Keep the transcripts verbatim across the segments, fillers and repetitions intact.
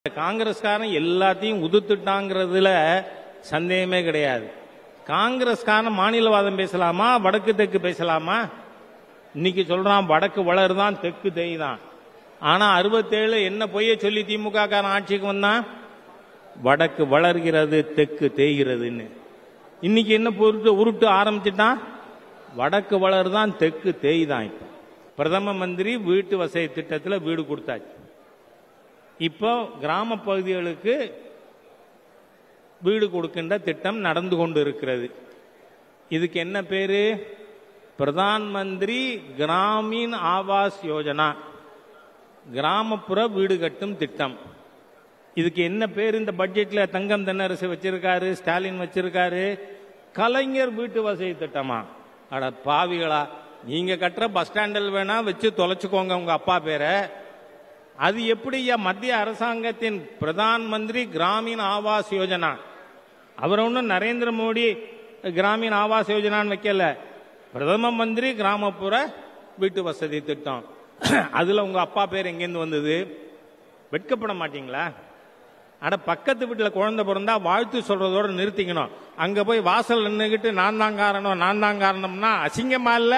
காங்கிரஸ்காரன் எல்லாத்தையும் உதுத்துட்டாங்கிறதுல சந்தேகமே கிடையாது. காங்கிரஸ்காரன் மாநிலவாதம் பேசலாமா, வடக்கு தெற்கு பேசலாமா? இன்னைக்கு சொல்றான் வடக்கு வளருதான் தெற்கு தேய்தான். ஆனா அறுபத்தேழு என்ன பொய்ய சொல்லி திமுக காரன் ஆட்சிக்கு வந்தான், வடக்கு வளர்கிறது தெற்கு தேய்கிறதுன்னு. இன்னைக்கு என்ன பொருட்டு உருட்டு ஆரம்பிச்சுட்டான், வடக்கு வளருதான் தெற்கு தேய்தான். இப்ப பிரதம மந்திரி வீட்டு வசதி திட்டத்தில் வீடு கொடுத்தாச்சு. இப்போ கிராம பகுதிகளுக்கு வீடு கொடுக்கின்ற திட்டம் நடந்து கொண்டு இருக்கிறது. இதுக்கு என்ன பேரு? பிரதான் மந்திரி கிராமீன் ஆவாஸ் யோஜனா, கிராமப்புற வீடு கட்டும் திட்டம். இதுக்கு என்ன பேரு? இந்த பட்ஜெட்ல தங்கம் தென்னரசு வச்சிருக்காரு, ஸ்டாலின் வச்சிருக்காரு, கலைஞர் வீட்டு வசதி திட்டமா? அட பாவிகளா, நீங்க கட்டுற பஸ் ஸ்டாண்டில் வேணா வச்சு தொலைச்சுக்கோங்க உங்க அப்பா பேரை. அது எப்படியா மத்திய அரசாங்கத்தின் பிரதான் மந்திரி கிராமீன் ஆவாஸ் யோஜனா? அவர் ஒன்றும் நரேந்திர மோடி கிராமீன் ஆவாஸ் யோஜனான்னு வைக்கல, பிரதம மந்திரி கிராமப்புற வீட்டு வசதி திட்டம். அதுல உங்க அப்பா பேர் எங்கேருந்து வந்தது? வெட்கப்பட மாட்டீங்களா? அட பக்கத்து வீட்டில் குழந்தை பிறந்தா வாழ்த்து சொல்றதோட நிறுத்திக்கணும். அங்க போய் வாசல் நின்றுகிட்டு நான் தான் காரணம் நான் தான் காரணம்னா அசிங்கமா இல்ல?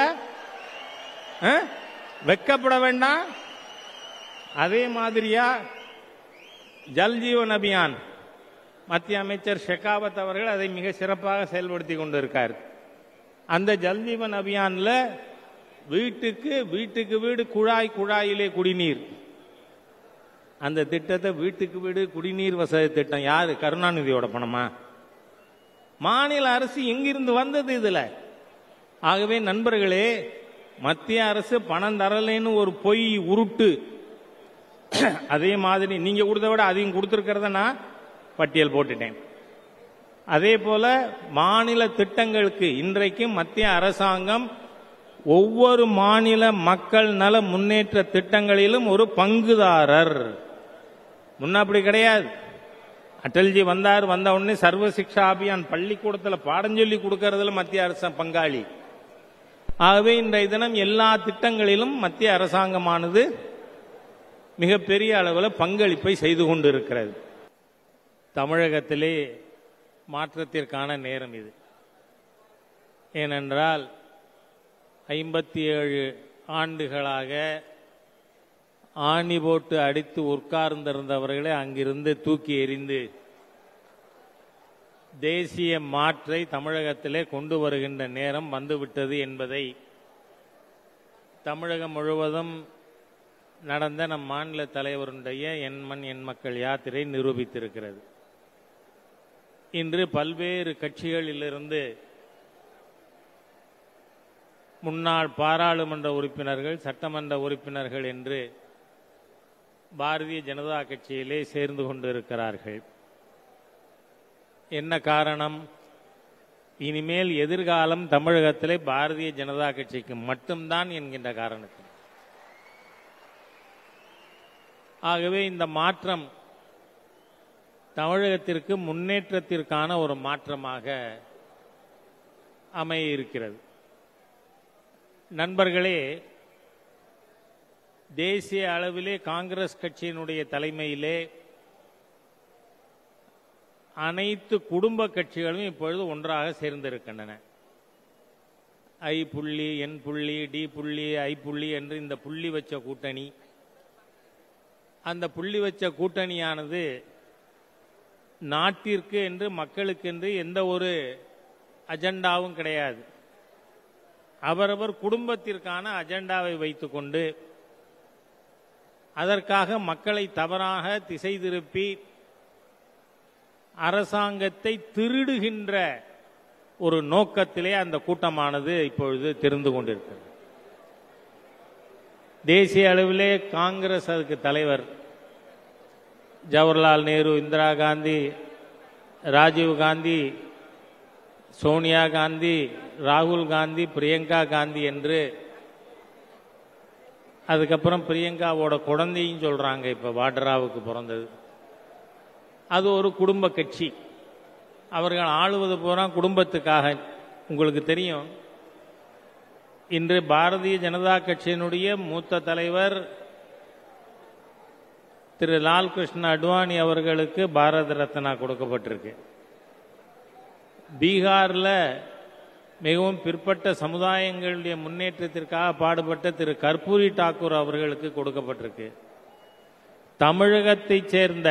வெட்கப்பட வேண்டாம். அதே மாதிரியா ஜல் ஜீவன் அபியான், மத்திய அமைச்சர் ஷெகாவத் அவர்கள் அதை மிக சிறப்பாக செயல்படுத்தி கொண்டிருக்கார். அந்த ஜல் ஜீவன் அபியான்ல வீட்டுக்கு வீட்டுக்கு வீடு குழாய் குழாயிலே குடிநீர், அந்த திட்டத்தை வீட்டுக்கு வீடு குடிநீர் வசதி திட்டம் யாரு? கருணாநிதியோட பணமா? மாநில அரசு எங்கிருந்து வந்தது இதுல? ஆகவே நண்பர்களே, மத்திய அரசு பணம் தரலைன்னு ஒரு பொய் உருட்டு, அதே மாதிரி நீங்க கொடுத்த விட அதிகம் கொடுத்திருக்கிறத நான் பட்டியல் போட்டுட்டேன். அதே போல மாநில திட்டங்களுக்கு இன்றைக்கு மத்திய அரசாங்கம் ஒவ்வொரு மாநில மக்கள் நல முன்னேற்ற திட்டங்களிலும் ஒரு பங்குதாரர். முன்ன அப்படி கிடையாது. அடல்ஜி வந்தார், வந்த உடனே சர்வ சிக்ஷா அபியான் பள்ளிக்கூடத்தில் பாடம் சொல்லி கொடுக்கறதுல மத்திய அரசு பங்காளி. ஆகவே இன்றைய தினம் எல்லா திட்டங்களிலும் மத்திய அரசாங்கமானது மிகப்பெரிய அளவில் பங்களிப்பை செய்து கொண்டு இருக்கிறது. தமிழகத்திலே மாற்றத்திற்கான நேரம் இது. ஏனென்றால் ஐம்பத்தி ஏழு ஆண்டுகளாக ஆணி போட்டு அடித்து உட்கார்ந்திருந்தவர்களை அங்கிருந்து தூக்கி எறிந்து தேசிய மாற்றை தமிழகத்திலே கொண்டு வருகின்ற நேரம் வந்துவிட்டது என்பதை தமிழகம் முழுவதும் நடந்த நம் மாநில தலைவருடைய என் மண் என் மக்கள் யாத்திரை நிரூபித்திருக்கிறது. இன்று பல்வேறு கட்சிகளிலிருந்து முன்னாள் பாராளுமன்ற உறுப்பினர்கள், சட்டமன்ற உறுப்பினர்கள் என்று பாரதிய ஜனதா கட்சியிலே சேர்ந்து கொண்டிருக்கிறார்கள். என்ன காரணம்? இனிமேல் எதிர்காலம் தமிழகத்திலே பாரதிய ஜனதா கட்சிக்கு மட்டும்தான் என்கின்ற காரணத்தில். ஆகவே இந்த மாற்றம் தமிழகத்திற்கு முன்னேற்றத்திற்கான ஒரு மாற்றமாக அமைய இருக்கிறது. நண்பர்களே, தேசிய அளவிலே காங்கிரஸ் கட்சியினுடைய தலைமையிலே அனைத்து குடும்ப கட்சிகளும் இப்பொழுது ஒன்றாக சேர்ந்திருக்கின்றன. ஐ புள்ளி, என் புள்ளி, டி புள்ளி, ஐ புள்ளி என்று இந்த புள்ளி வச்ச கூட்டணி, அந்த புள்ளி வச்ச கூட்டணியானது நாட்டிற்கு என்று மக்களுக்கென்று எந்த ஒரு அஜெண்டாவும் கிடையாது. அவரவர் குடும்பத்திற்கான அஜெண்டாவை வைத்துக்கொண்டு அதற்காக மக்களை தவறாக திசை திருப்பி அரசாங்கத்தை திருடுகின்ற ஒரு நோக்கத்திலே அந்த கூட்டமானது இப்பொழுது தெரிந்து கொண்டிருக்கிறது. தேசிய அளவிலே காங்கிரஸ் அதுக்கு தலைவர் ஜவஹர்லால் நேரு, இந்திரா காந்தி, ராஜீவ் காந்தி, சோனியா காந்தி, ராகுல் காந்தி, பிரியங்கா காந்தி என்று, அதுக்கப்புறம் பிரியங்காவோட குழந்தையும் சொல்றாங்க, இப்ப வாட்ராவுக்கு பிறந்தது. அது ஒரு குடும்ப கட்சி. அவர்கள் ஆளுவது பூரா குடும்பத்துக்காக. உங்களுக்கு தெரியும், இன்று பாரதிய ஜனதா கட்சியினுடைய மூத்த தலைவர் திரு லால்கிருஷ்ண அத்வானி அவர்களுக்கு பாரத ரத்னா கொடுக்கப்பட்டிருக்கு. பீகாரில் மிகவும் பிற்பட்ட சமுதாயங்களுடைய முன்னேற்றத்திற்காக பாடுபட்ட திரு கர்பூரி டாக்கூர் அவர்களுக்கு கொடுக்கப்பட்டிருக்கு. தமிழகத்தைச் சேர்ந்த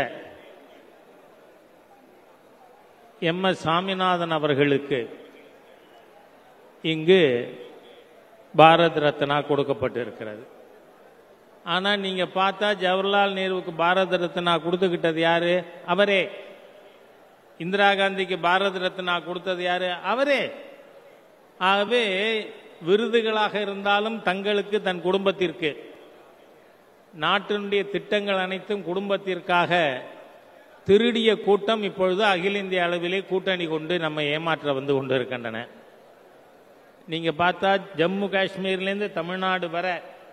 எம் எஸ் சாமிநாதன் அவர்களுக்கு இங்கு பாரத் ரத்னா கொடுக்கப்பட்டிருக்கிறது. ஆனால் நீங்க பார்த்தா ஜவஹர்லால் நேருவுக்கு பாரத ரத்னா கொடுத்துக்கிட்டது யாரு? அவரே. இந்திரா காந்திக்கு பாரத ரத்னா கொடுத்தது யாரு? அவரே. ஆகவே விருதுகளாக இருந்தாலும் தங்களுக்கு, தன் குடும்பத்திற்கு, நாட்டினுடைய திட்டங்கள் அனைத்தும் குடும்பத்திற்காக திருடிய கூட்டம் இப்பொழுது அகில இந்திய அளவிலே கூட்டணி கொண்டு நம்ம ஏமாற்ற வந்து கொண்டு இருக்கின்றன. நீங்க பார்த்தா ஜம்மு காஷ்மீர்லேருந்து தமிழ்நாடு வர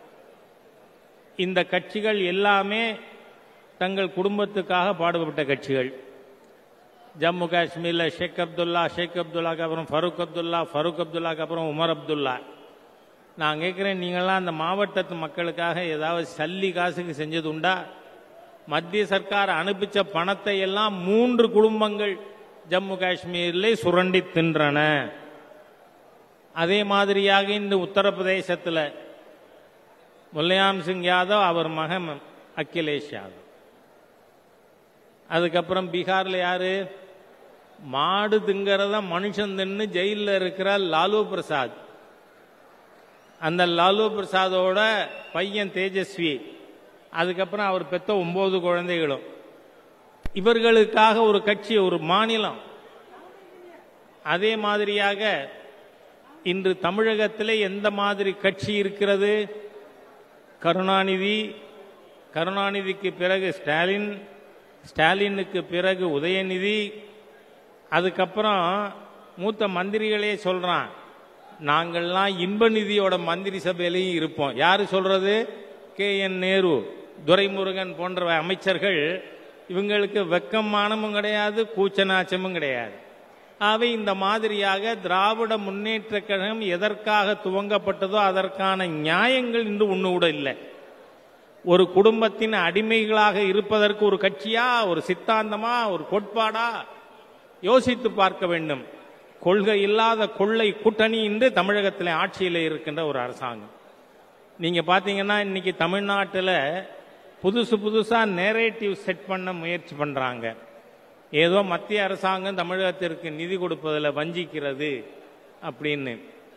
இந்த கட்சிகள் எல்லாமே தங்கள் குடும்பத்துக்காக பாடுபட்ட கட்சிகள். ஜம்மு காஷ்மீரில் ஷேக் அப்துல்லா, ஷேக் அப்துல்லாக்கு அப்புறம் ஃபருக் அப்துல்லா, ஃபருக் அப்துல்லாக்கு அப்புறம் உமர் அப்துல்லா. நான் கேட்குறேன், நீங்களாம் அந்த மாவட்டத்து மக்களுக்காக ஏதாவது சல்லி காசுக்கு செஞ்சது உண்டா? மத்திய சர்க்கார் அனுப்பிச்ச பணத்தை எல்லாம் மூன்று குடும்பங்கள் ஜம்மு காஷ்மீரில் சுரண்டி தின்றன. அதே மாதிரியாக இந்த உத்தரப்பிரதேசத்தில் முலாயம் சிங் யாதவ், அவர் மகன் அகிலேஷ் யாதவ். அதுக்கப்புறம் பீகாரில் யாரு? மாடு திங்கிறத மனுஷன் தின்னு ஜெயிலில் இருக்கிற லாலு பிரசாத். அந்த லாலு பிரசாதோட பையன் தேஜஸ்வி, அதுக்கப்புறம் அவர் பெற்ற ஒன்பது குழந்தைகளும். இவர்களுக்காக ஒரு கட்சி, ஒரு மாநிலம். அதே மாதிரியாக இன்று தமிழகத்திலே எந்த மாதிரி கட்சி இருக்கிறது? கருணாநிதி, கருணாநிதிக்கு பிறகு ஸ்டாலின், ஸ்டாலினுக்கு பிறகு உதயநிதி, அதுக்கப்புறம் மூத்த மந்திரிகளே சொல்றான், நாங்கள்லாம் இன்ப நிதியோட மந்திரி சபையிலையும் இருப்போம். யாரு சொல்றது? கே என் நேரு, துரைமுருகன் போன்ற அமைச்சர்கள். இவங்களுக்கு வெக்கம் மானமும் கிடையாது, கூச்சநாச்சமும் கிடையாது. ஆகவே இந்த மாதிரியாக திராவிட முன்னேற்ற கழகம் எதற்காக துவங்கப்பட்டதோ அதற்கான நியாயங்கள் இன்று ஒன்று கூட இல்லை. ஒரு குடும்பத்தின் அடிமைகளாக இருப்பதற்கு ஒரு கட்சியா, ஒரு சித்தாந்தமா, ஒரு கோட்பாடா? யோசித்து பார்க்க வேண்டும். கொள்கை இல்லாத கொள்ளை கூட்டணி இன்று தமிழகத்தில் ஆட்சியில் இருக்கின்ற ஒரு அரசாங்கம். நீங்க பாத்தீங்கன்னா இன்னைக்கு தமிழ்நாட்டில் புதுசு புதுசா நேரேட்டிவ் செட் பண்ண முயற்சி பண்றாங்க. ஏதோ மத்திய அரசாங்கம் தமிழகத்திற்கு நிதி கொடுப்பதில் வஞ்சிக்கிறது அப்படின்னு.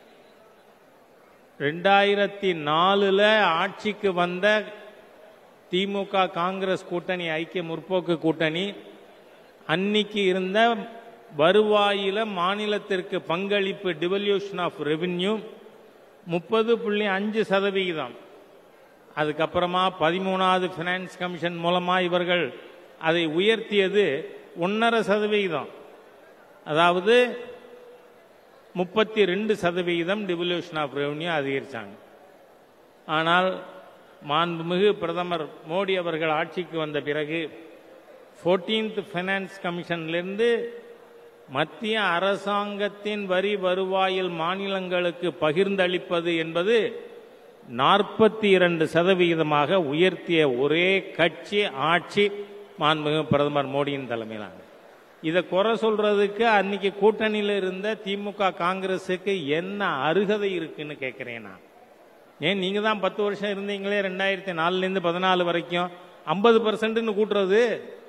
ரெண்டாயிரத்தி நாலுல ஆட்சிக்கு வந்த திமுக காங்கிரஸ் கூட்டணி, ஐக்கிய முற்போக்கு கூட்டணி, அன்னைக்கு இருந்த வருவாயில மாநிலத்திற்கு பங்களிப்பு டிவல்யூஷன் ஆஃப் ரெவென்யூ முப்பது புள்ளி அஞ்சு சதவிகிதம். அதுக்கப்புறமா பதிமூணாவது பினான்ஸ் கமிஷன் மூலமா இவர்கள் அதை உயர்த்தியது ஒன்னரை சதவிகிதம். அதாவது முப்பத்தி ரெண்டு சதவிகிதம் டிவல்யூஷன் ஆஃப் ரெவென்யூ அதிகரிச்சாங்க. ஆனால் மாண்புமிகு பிரதமர் மோடி அவர்கள் ஆட்சிக்கு வந்த பிறகு பதினான்காவது ஃபைனான்ஸ் கமிஷனிலிருந்து மத்திய அரசாங்கத்தின் வரி வருவாயில் மாநிலங்களுக்கு பகிர்ந்தளிப்பது என்பது நாற்பத்தி இரண்டு சதவிகிதமாக உயர்த்திய ஒரே கட்சி ஆட்சி மாண்புமிகு பிரதமர் மோடியின் தலைமையிலான. இதை குறை சொல்றதுக்கு அன்னைக்கு கூட்டணியில் இருந்த திமுக காங்கிரஸுக்கு என்ன அருகதை இருக்குன்னு கேட்கிறேன் நான். ஏன் நீங்க தான் பத்து வருஷம் இருந்தீங்களே, ரெண்டாயிரத்தி நாலுல இருந்து பதினாலு வரைக்கும் ஐம்பது பர்சன்ட்னு கூட்டுறது?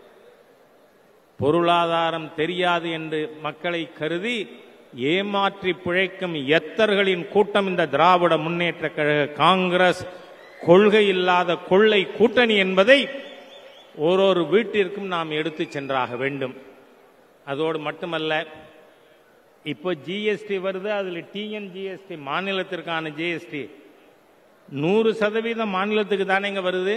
பொருளாதாரம் தெரியாது என்று மக்களை கருதி ஏமாற்றி பிழைக்கும் எத்தர்களின் கூட்டம் இந்த திராவிட முன்னேற்ற கழக காங்கிரஸ் கொள்கை இல்லாத கொள்ளை கூட்டணி என்பதை ஓரொரு வீட்டிற்கும் நாம் எடுத்து சென்றாக வேண்டும். அதோடு மட்டுமல்ல, இப்போ ஜிஎஸ்டி வருது, அதில் டிஎன்ஜிஎஸ்டி, மாநிலத்திற்கான ஜிஎஸ்டி நூறு சதவீதம் மாநிலத்துக்கு தானேங்க வருது.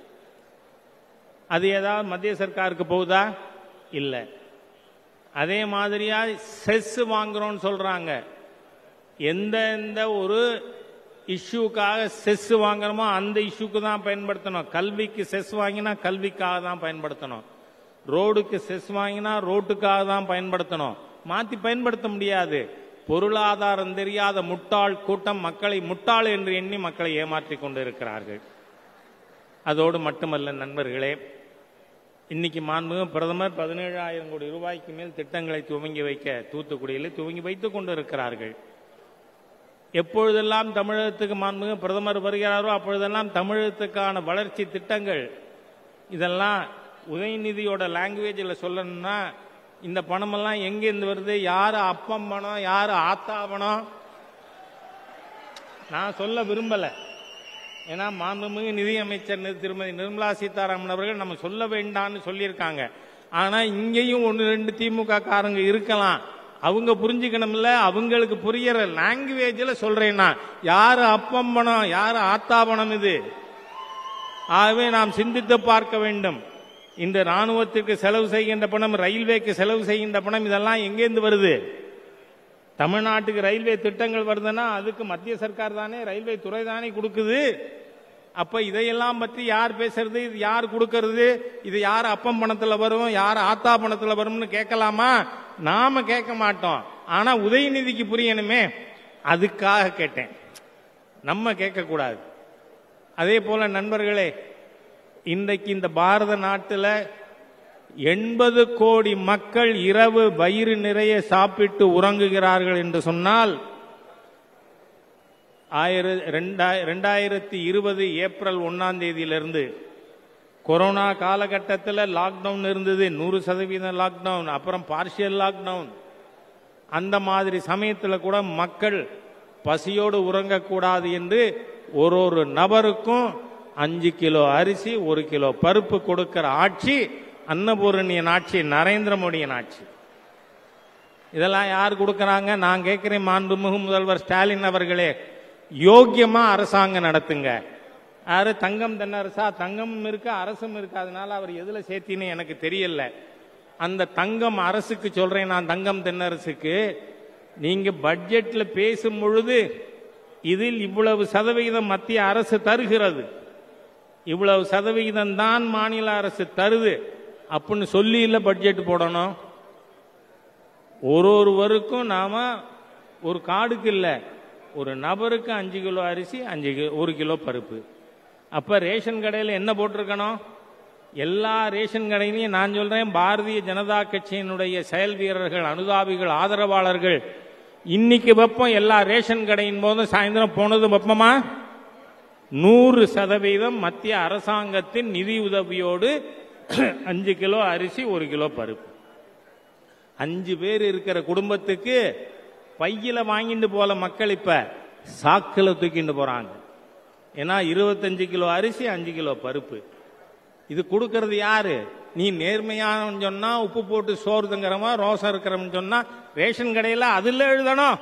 அது ஏதாவது மத்திய சர்க்காருக்கு போகுதா? இல்லை. அதே மாதிரியா செஸ் வாங்குறோம்னு சொல்றாங்க. எந்த எந்த ஒரு இஷ்யூக்காக செஸ் வாங்குறோமோ அந்த இஷ்யூக்கு தான் பயன்படுத்தணும். கல்விக்கு செஸ் வாங்கினா கல்விக்காக தான் பயன்படுத்தணும். ரோடுக்கு செஸ் வாங்கினா ரோட்டுக்காக தான் பயன்படுத்தணும். மாத்தி பயன்படுத்த முடியாது. பொருளாதாரம் தெரியாத முட்டாள் கூட்டம் மக்களை முட்டாள் என்று எண்ணி மக்களை ஏமாற்றிக் கொண்டிருக்கிறார்கள். அதோடு மட்டுமல்ல நண்பர்களே, இன்னைக்கு மாண்புமிகு பிரதமர் பதினேழாயிரம் கோடி ரூபாய்க்கு மேல் திட்டங்களை துவங்கி வைக்க தூத்துக்குடியில் துவங்கி வைத்துக் கொண்டிருக்கிறார்கள். எப்பொழுதெல்லாம் தமிழகத்துக்கு மாண்புமிகு பிரதமர் வருகிறாரோ அப்பொழுதெல்லாம் தமிழகத்துக்கான வளர்ச்சி திட்டங்கள் இதெல்லாம் உதயநிதியோட லாங்குவேஜில் சொல்லணும்னா இந்த பணமெல்லாம் எங்கேருந்து வருது, யார் அப்பம் பணம், யார் ஆத்தா பணம் நான் சொல்ல விரும்பல. ஏன்னா மாண்புமிகு நிதியமைச்சர் திருமதி நிர்மலா சீதாராமன் அவர்கள் நம்ம சொல்ல வேண்டாம்னு சொல்லியிருக்காங்க. ஆனா இங்கேயும் ஒன்னு ரெண்டு திமுக காரங்க இருக்கலாம், அவங்க புரிஞ்சுக்கணும்ல. அவங்களுக்கு புரியற லாங்குவேஜில் சொல்றேன்னா யாரு அப்பம் பணம், யாரு ஆத்தா பணம் இது. ஆகவே நாம் சிந்தித்து பார்க்க வேண்டும். இந்த ராணுவத்திற்கு செலவு செய்கின்ற பணம், ரயில்வேக்கு செலவு செய்கின்ற பணம் இதெல்லாம் எங்கேருந்து வருது? தமிழ்நாட்டுக்கு ரயில்வே திட்டங்கள் வருதுன்னா அதுக்கு மத்திய சர்க்கார் தானே, ரயில்வே துறை தானே கொடுக்குது. அப்ப இதையெல்லாம் பற்றி யார் பேசுறது, இது யார் கொடுக்கறது, இது யார் அப்பம் பணத்துல வரும், யார் ஆத்தா பணத்துல வரும்னு கேட்கலாமா? நாம கேட்க மாட்டோம். ஆனா உதயநிதிக்கு புரியணுமே, அதுக்காக கேட்டேன். நம்ம கேட்க கூடாது. அதே போல நண்பர்களே, இன்றைக்கு இந்த பாரத நாட்டில் எண்பது கோடி மக்கள் இரவு வயிறு நிறைய சாப்பிட்டு உறங்குகிறார்கள் என்று சொன்னால் ரெண்டாயிரத்தி இருபது ஏப்ரல் ஒன்னாம் தேதியிலிருந்து கொரோனா காலகட்டத்தில் லாக்டவுன் இருந்தது, நூறு சதவீதம் லாக்டவுன், அப்புறம் பார்ஷியல் லாக்டவுன். அந்த மாதிரி சமயத்தில் கூட மக்கள் பசியோடு உறங்கக்கூடாது என்று ஒரு ஒரு நபருக்கும் அஞ்சு கிலோ அரிசி, ஒரு கிலோ பருப்பு கொடுக்கிற ஆட்சி அன்னபூரணியன் ஆட்சி, நரேந்திர மோடியின் ஆட்சி. இதெல்லாம் யார் கொடுக்கறாங்க? நான் கேட்கிறேன் மாண்புமிகு முதல்வர் ஸ்டாலின் அவர்களே, யோக்கியமா அரசாங்கம் நடத்துங்க. யாரு தங்கம் தென்னரசா? தங்கமும் இருக்கு அரசும் இருக்கு, அதனால அவர் எதுல சேர்த்தின்னு எனக்கு தெரியல. அந்த தங்கம் அரசுக்கு சொல்றேன் நான், தங்கம் தென்னரசுக்கு நீங்க பட்ஜெட்ல பேசும் பொழுது இதில் இவ்வளவு சதவிகிதம் மத்திய அரசு தருகிறது, இவ்வளவு சதவிகிதம் தான் மாநில அரசு தருது அப்படின்னு சொல்லி இல்ல பட்ஜெட் போடணும். ஒரு ஒருவருக்கும் நாம ஒரு கார்டுக்கு இல்ல, ஒரு நபருக்கு அஞ்சு கிலோ அரிசி, அஞ்சு ஒரு கிலோ பருப்பு. அப்ப ரேஷன் கடையில் என்ன போட்டிருக்கணும்? எல்லா ரேஷன் கடையிலையும் நான் சொல்றேன், பாரதிய ஜனதா கட்சியினுடைய செயல் வீரர்கள், அனுதாபிகள், ஆதரவாளர்கள் இன்னைக்கு வெப்பம் எல்லா ரேஷன் கடையின் போதும் சாயந்தரம் போனது வெப்பமா? நூறு சதவீதம் மத்திய அரசாங்கத்தின் நிதி உதவியோடு அஞ்சு கிலோ அரிசி, ஒரு கிலோ பருப்பு. அஞ்சு பேர் இருக்கிற குடும்பத்துக்கு பையில வாங்கிட்டு போல மக்கள் இப்ப சாக்கில தூக்கிட்டு போறாங்க. ஏன்னா இருபத்தஞ்சு கிலோ அரிசி, அஞ்சு கிலோ பருப்பு. இது கொடுக்கறது யாரு? நீ நேர்மையான சொன்னா உப்பு போட்டு சோறு தங்குறவா, ரோசம் இருக்கிறவன் சொன்னா ரேஷன் கடையில அதுல எழுதணும்.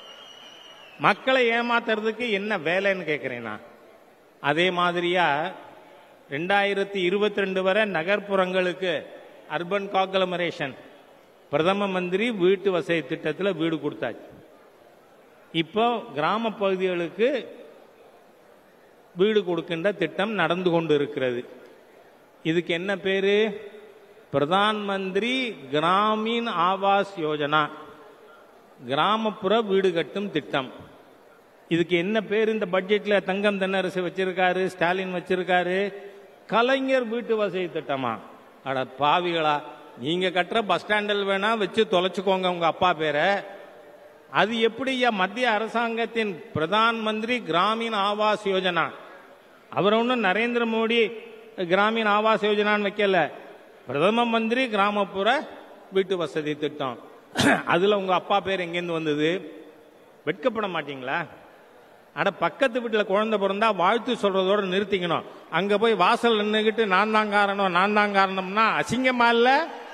மக்களை ஏமாத்துறதுக்கு என்ன வேலைன்னு கேட்கிறேன் நான். அதே மாதிரியா ரெண்டாயிரத்தி இருபத்தி ரெண்டு வரை நகர்ப்புறங்களுக்கு அர்பன் காக்லமரேஷன் பிரதம மந்திரி வீட்டு வசதி திட்டத்தில் வீடு கொடுத்தாச்சு. இப்போ கிராம பகுதிகளுக்கு வீடு கொடுக்கின்ற திட்டம் நடந்து கொண்டு இருக்கிறது. இதுக்கு என்ன பேரு? பிரதான் மந்திரி கிராமீன் ஆவாஸ் யோஜனா, கிராமப்புற வீடு கட்டும் திட்டம். இதுக்கு என்ன பேர்? இந்த பட்ஜெட்ல தங்கம் தென்னரசு வச்சிருக்காரு, ஸ்டாலின் வச்சிருக்காரு, கலைஞர் வீட்டு வசதி திட்டமா? அட பாவிகளா, நீங்க கட்டுற பஸ் ஸ்டாண்டில் வேணா வச்சு தொலைச்சுக்கோங்க உங்க அப்பா பேரை. அது எப்படி மத்திய அரசாங்கத்தின் பிரதான் மந்திரி கிராமீன் ஆவாஸ் யோஜனா? அவர் ஒன்றும் நரேந்திர மோடி கிராமீன் ஆவாஸ் யோஜனான்னு வைக்கல, பிரதம மந்திரி கிராமப்புற வீட்டு வசதி திட்டம். அதுல உங்க அப்பா பேர் எங்கேருந்து வந்தது? வெட்கப்பட மாட்டீங்களா? அட பக்கத்து வீட்டில் குழந்தை பிறந்தா வாழ்த்து சொல்றதோட நிறுத்திக்கணும். அங்க போய் வாசல் நின்றுகிட்டு நான் தான் காரணம் நான் தான் காரணம்னா அசிங்கமா இல்ல?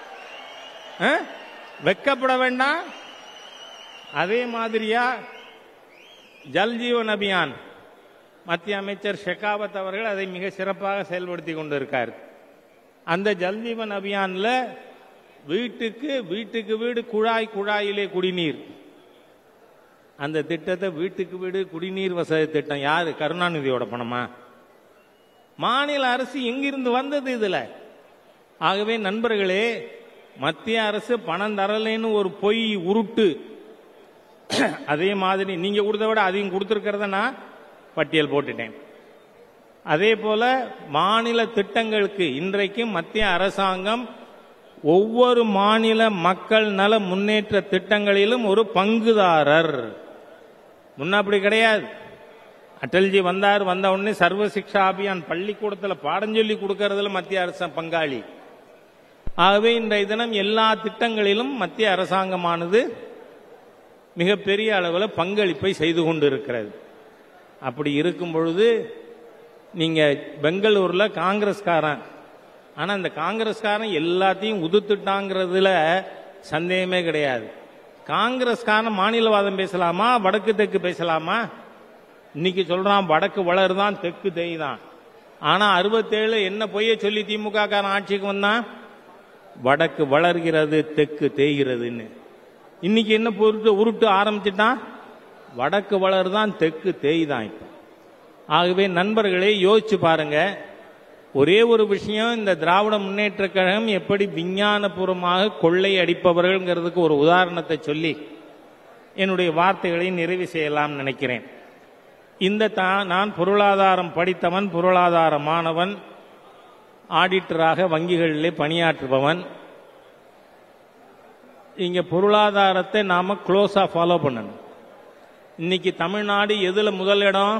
வெட்கப்பட வேண்டாம். அதே மாதிரியா ஜல் ஜீவன் அபியான், மத்திய அமைச்சர் ஷெகாவத் அவர்கள் அதை மிக சிறப்பாக செயல்படுத்தி கொண்டிருக்கார். அந்த ஜல் ஜீவன் அபியான்ல வீட்டுக்கு வீட்டுக்கு வீடு குழாய் குழாயிலே குடிநீர், அந்த திட்டத்தை வீட்டுக்கு வீடு குடிநீர் வசதி திட்டம் யாரு? கருணாநிதியோட பணமா? மாநில அரசு எங்கிருந்து வந்தது இதுல? ஆகவே நண்பர்களே, மத்திய அரசு பணம் தரலைன்னு ஒரு பொய் உருட்டு. அதே மாதிரி நீங்க கொடுத்த விட அதையும் கொடுத்திருக்கிறத நான் பட்டியல் போட்டுட்டேன். அதே போல மாநில திட்டங்களுக்கு இன்றைக்கு மத்திய அரசாங்கம் ஒவ்வொரு மாநில மக்கள் நல முன்னேற்ற திட்டங்களிலும் ஒரு பங்குதாரர். முன்ன அப்படி கிடையாது. அடல்ஜி வந்தார், வந்த உடனே சர்வ சிக்ஷா அபியான் பள்ளிக்கூடத்தில் பாடம் சொல்லி கொடுக்கறதுல மத்திய அரசு பங்காளி. ஆகவே இன்றைய தினம் எல்லா திட்டங்களிலும் மத்திய அரசாங்கமானது மிகப்பெரிய அளவில் பங்களிப்பை செய்து கொண்டு இருக்கிறது. அப்படி இருக்கும் பொழுது நீங்க பெங்களூர்ல காங்கிரஸ்காரன், ஆனா இந்த காங்கிரஸ்காரன் எல்லாத்தையும் உதுத்துட்டாங்கிறதுல சந்தேகமே கிடையாது. காங்கிரஸ்காரன் மாநிலவாதம் பேசலாமா, வடக்கு தெற்கு பேசலாமா? இன்னைக்கு சொல்றான் வடக்கு வளருதான் தெற்கு தேய்தான். ஆனா அறுபத்தேழு என்ன பொய்ய சொல்லி திமுக காரன் ஆட்சிக்கு வந்தான், வடக்கு வளர்கிறது தெற்கு தேய்கிறதுன்னு. இன்னைக்கு என்ன பொருட்டு உருட்டு ஆரம்பிச்சுட்டான், வடக்கு வளருதான் தெற்கு தேய்தான். இப்ப ஆகவே நண்பர்களே யோசிச்சு பாருங்க. ஒரே ஒரு விஷயம், இந்த திராவிட முன்னேற்ற கழகம் எப்படி விஞ்ஞானபூர்வமாக கொள்ளை அடிப்பவர்கள்ங்கிறதுக்கு ஒரு உதாரணத்தை சொல்லி என்னுடைய வார்த்தைகளை நிறைவு செய்யலாம் நினைக்கிறேன். இந்த நான் பொருளாதாரம் படித்தவன், பொருளாதார மாணவன், ஆடிட்டராக வங்கிகளிலே பணியாற்றுபவன். இங்க பொருளாதாரத்தை நாம க்ளோஸா ஃபாலோ பண்ணணும். இன்னைக்கு தமிழ்நாடு எதுல முதலிடம்?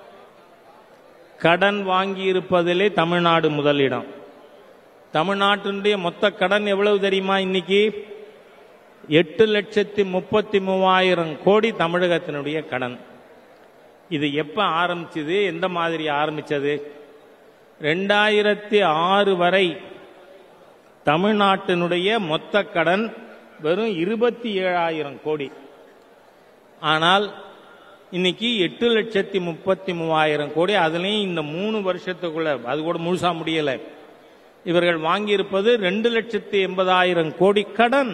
கடன் வாங்கி இருப்பதிலே தமிழ்நாடு முதலிடம். தமிழ்நாட்டினுடைய மொத்த கடன் எவ்வளவு தெரியுமா? இன்னைக்கு எட்டு லட்சத்தி முப்பத்தி மூவாயிரம் கோடி தமிழகத்தினுடைய கடன். இது எப்ப ஆரம்பிச்சது, எந்த மாதிரி ஆரம்பிச்சது? ரெண்டாயிரத்தி ஆறு வரை தமிழ்நாட்டினுடைய மொத்த கடன் வெறும் இருபத்தி ஏழாயிரம் கோடி. ஆனால் இன்னைக்கு எட்டு லட்சத்தி முப்பத்தி மூவாயிரம் கோடி. அதுலயும் இந்த மூணு வருஷத்துக்குள்ள, அது கூட முழுசா முடியல, இவர்கள் வாங்கியிருப்பது ரெண்டு லட்சத்தி எண்பதாயிரம் கோடி கடன்.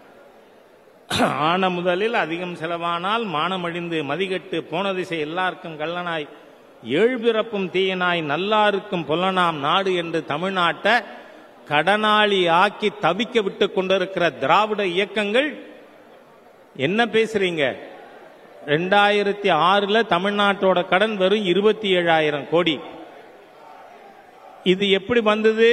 ஆன முதலில் அதிகம் செலவானால் மானமழிந்து மதிகட்டு போன திசை எல்லாருக்கும் கள்ளனாய் ஏழு பிறப்பும் தீயனாய் நல்லாருக்கும் பொல்லனாம் நாடு என்று தமிழ்நாட்டை கடனாளி ஆக்கி தவிக்க விட்டு கொண்டிருக்கிற திராவிட இயக்கங்கள் என்ன பேசுறீங்க? ரெண்டாயிரத்தி ஆறுல தமிழ்நாட்டோட கடன் வெறும் இருபத்தி ஏழாயிரம் கோடி. இது எப்படி வந்தது?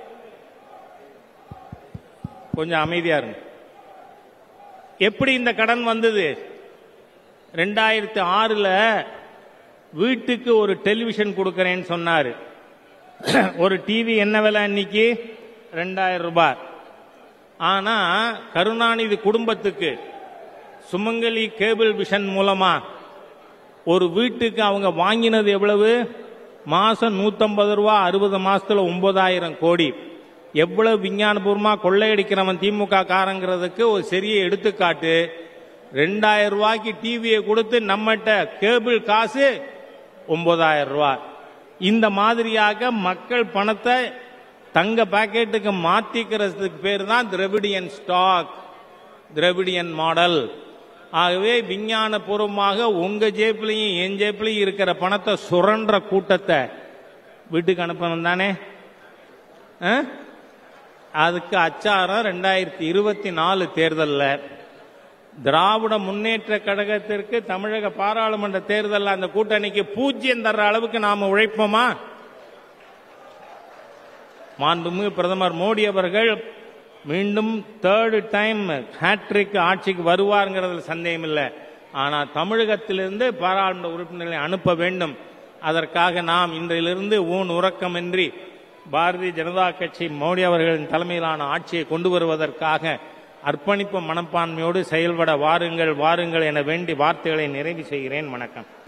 கொஞ்சம் அமைதியா இருங்க. எப்படி இந்த கடன் வந்தது? ரெண்டாயிரத்தி ஆறுல வீட்டுக்கு ஒரு டெலிவிஷன் கொடுக்கறேன்னு சொன்னாரு. ஒரு டிவி என்ன விலை இன்னைக்கு? ரெண்டாயிரம் ரூபாய். ஆனா கருணாநிதி குடும்பத்துக்கு சுமங்கலி கேபிள் விஷன் மூலமா ஒரு வீட்டுக்கு அவங்க வாங்கினது எவ்வளவு? மாசம் நூத்தம்பது ரூபா, அறுபது மாசத்துல ஒன்பதாயிரம் கோடி. எவ்வளவு விஞ்ஞானபூர்வமா கொள்ளையடிக்கிறவன் திமுக காரங்கிறதுக்கு ஒரு சிறிய எடுத்துக்காட்டு. ரெண்டாயிரம் ரூபாய்க்கு டிவியை கொடுத்து நம்மகிட்ட கேபிள் காசு ஒன்பதாயிரம் ரூபாய். இந்த மாதிரியாக மக்கள் பணத்தை தங்க பாக்கெட்டுக்கு மாத்திக்கிறதுக்கு பேர் தான் திராவிடியன் ஸ்டாக், திராவிடியன் மாடல். ஆகவே விஞ்ஞான பூர்வமாக உங்க ஜேப்லையும் என் ஜேப்லையும் இருக்கிற பணத்தை சுரண்ட கூட்டத்தை வீட்டுக்கு அனுப்பணும் தானே? அதுக்கு அச்சாரம் ரெண்டாயிரத்தி இருபத்தி நாலு தேர்தலில் திராவிட முன்னேற்ற கழகத்திற்கு தமிழக பாராளுமன்ற தேர்தலில் அந்த கூட்டணிக்கு பூஜ்ஜியம் தர்ற அளவுக்கு நாம உழைப்போமா? மாண்புமிகு பிரதமர் மோடி அவர்கள் மீண்டும் தேர்டு டைம் ஹேட்ரிக் ஆட்சிக்கு வருவார்ங்கிறதுல சந்தேகம் இல்லை. ஆனால் தமிழகத்திலிருந்து பாராளுமன்ற உறுப்பினர்களை அனுப்ப வேண்டும். அதற்காக நாம் இன்றிலிருந்து ஊன் உறக்கமின்றி பாரதிய ஜனதா கட்சி மோடி அவர்களின் தலைமையிலான ஆட்சியை கொண்டு வருவதற்காக அர்ப்பணிப்பு மனப்பான்மையோடு செயல்பட வாருங்கள் வாருங்கள் என வேண்டி வார்த்தைகளை நிறைவு செய்கிறேன். வணக்கம்.